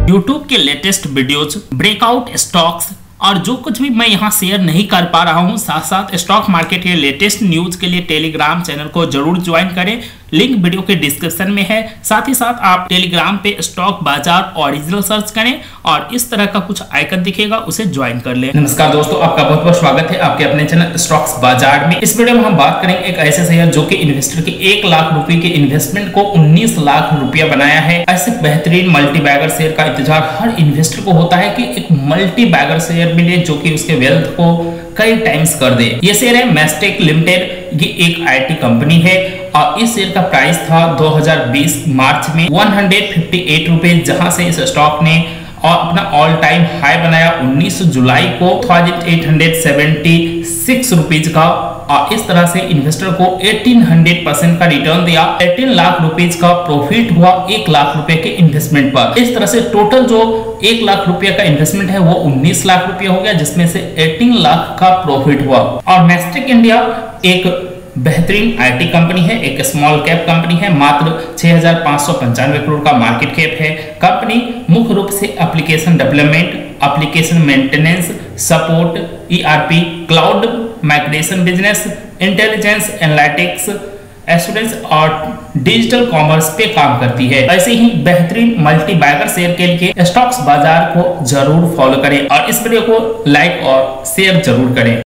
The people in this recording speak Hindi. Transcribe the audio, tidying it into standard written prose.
यूट्यूब के लेटेस्ट वीडियोज, ब्रेकआउट स्टॉक्स और जो कुछ भी मैं यहाँ शेयर नहीं कर पा रहा हूँ, साथ साथ स्टॉक मार्केट के लेटेस्ट न्यूज के लिए टेलीग्राम चैनल को जरूर ज्वाइन करें। लिंक वीडियो के डिस्क्रिप्शन में है। साथ ही साथ आप टेलीग्राम पे स्टॉक बाजार ओरिजिनल सर्च करें और इस तरह का कुछ आइकन दिखेगा, उसे ज्वाइन कर लें। नमस्कार दोस्तों, आपका बहुत बहुत स्वागत है आपके अपने चैनल स्टॉक्स बाजार में। इस वीडियो में हम बात करेंगे एक ऐसे शेयर जो कि इन्वेस्टर के 1 लाख रुपए के इन्वेस्टमेंट को 19 लाख रुपया बनाया है। ऐसे बेहतरीन मल्टी बैगर शेयर का इंतजार हर इन्वेस्टर को होता है कि एक मल्टी बैगर शेयर मिले जो कि उसके वेल्थ को कई टाइम्स कर दे। ये शेयर है मैस्टेक लिमिटेड। ये एक आईटी कंपनी है और इस शेयर का प्राइस था 2020 मार्च में 158 रुपए, जहां से इस स्टॉक ने और अपना ऑल टाइम हाई बनाया 19 जुलाई को 1876 रुपीज का। और इस तरह से इन्वेस्टर को 1800% का रिटर्न दिया। 18 लाख रुपीज का प्रॉफिट हुआ 1 लाख रुपए के इन्वेस्टमेंट पर। इस तरह से टोटल जो 1 लाख रुपए का इन्वेस्टमेंट है वो 19 लाख रुपए हो गया, जिसमें से 18 लाख का प्रॉफिट हुआ। और मैस्टेक इंडिया एक बेहतरीन आईटी कंपनी है, एक स्मॉल कैप कंपनी है। मात्र 6595 करोड़ का मार्केट कैप है। कंपनी मुख्य रूप से application development, application maintenance, support, ERP, cloud migration business, intelligence analytics, assurance और डिजिटल कॉमर्स पे काम करती है। ऐसे ही बेहतरीन मल्टी बैगर शेयर के लिए स्टॉक्स बाजार को जरूर फॉलो करें और इस वीडियो को लाइक और शेयर जरूर करें।